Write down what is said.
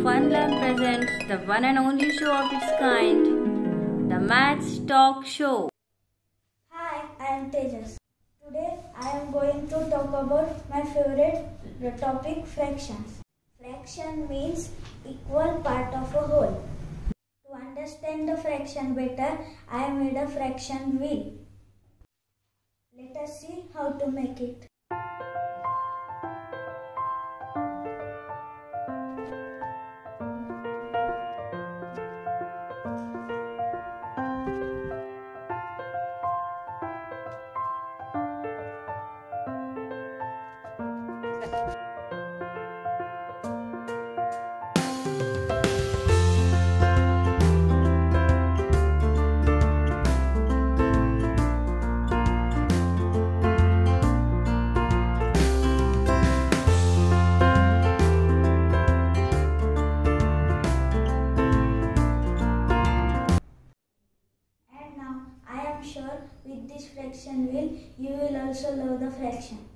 Funlearn presents the one and only show of its kind, the Maths Talk Show. Hi, I am Tejas. Today I am going to talk about my favorite topic, fractions. Fraction means equal part of a whole. To understand the fraction better, I made a fraction wheel. Let us see how to make it. Sure, with this fraction wheel, you will also love the fraction.